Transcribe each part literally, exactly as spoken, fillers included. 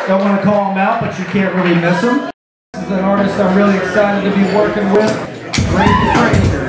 Don't want to call him out, but you can't really miss him. This is an artist I'm really excited to be working with, Grady Frazier.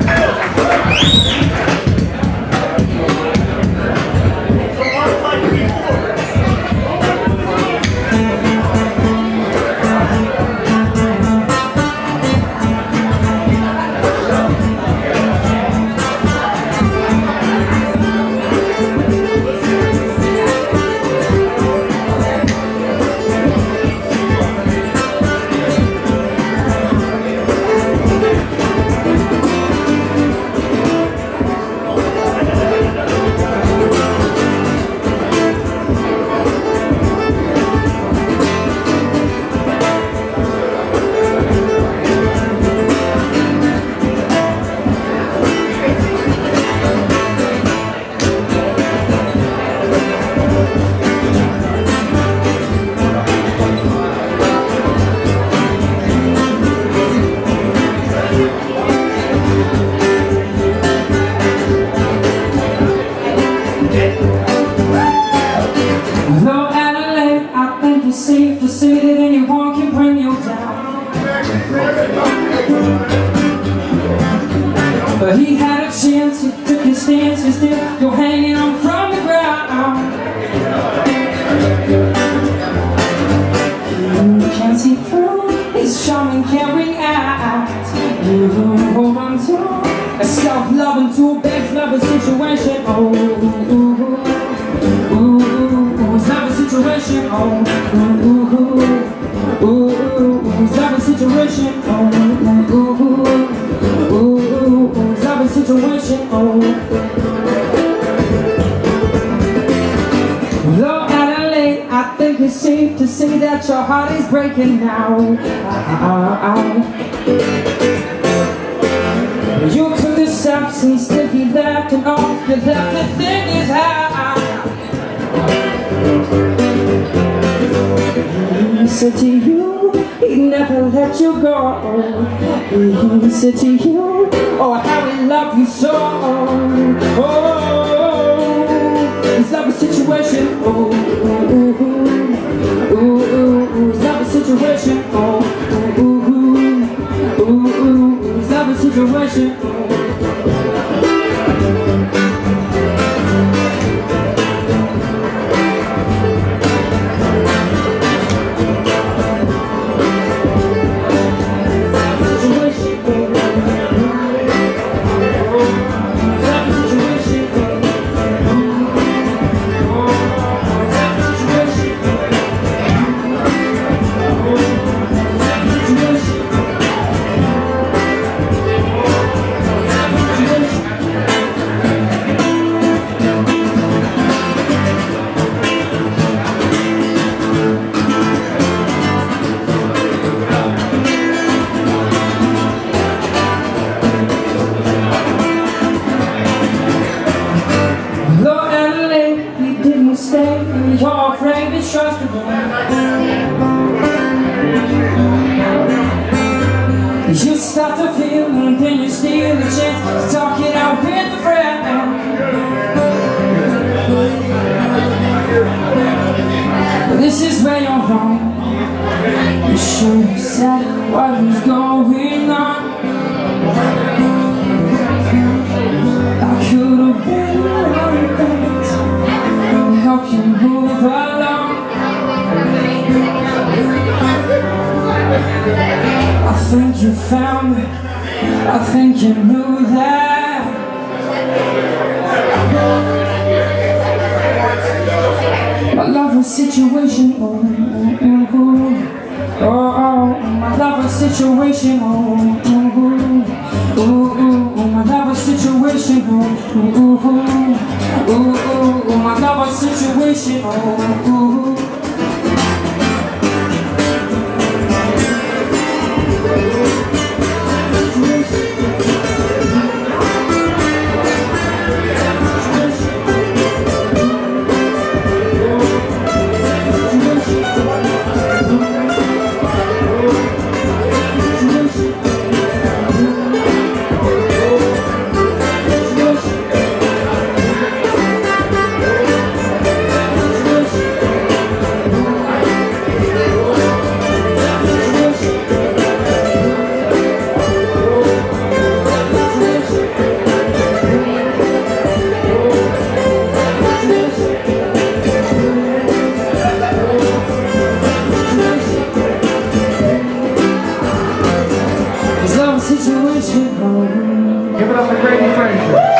Though Adelaide, I think it's safe to say that anyone can bring you down. But he had a chance, he took his stance, and still you're hanging on from the ground. You can't see through his charming carrying act. You hold on to a self-loving tool, begs love a situation. Oh, ooh, ooh, ooh. It's not a situation, oh, ooh, ooh, ooh, ooh, it's not a situation, oh, ooh, ooh, ooh, ooh, it's not a situation, oh. Though Adelaide, I think it's safe to say that your heart is breaking now. You took the steps and still he left, and all you left to think is how. He said to you, he'd never let you go. He said to you, oh, how he loved you so. Oh, it's not a situation. Oh, ooh, ooh, ooh, ooh, it's not a situation. Oh, ooh, ooh, ooh, ooh, it's not a situation. You're afraid to trust again. You start to feel and then you steal the chance to talk it out with a friend. This is where you're wrong. You should have said what was going on. I could have been right there and helped you move along. I think you found it, I think you knew that. My lover's situation, oh, oh, oh, oh, my lover's situation, oh, oh, oh, oh, my lover's situation, oh, oh, oh, oh, my lover's situation, oh, oh. Give it up for Grady Frazier.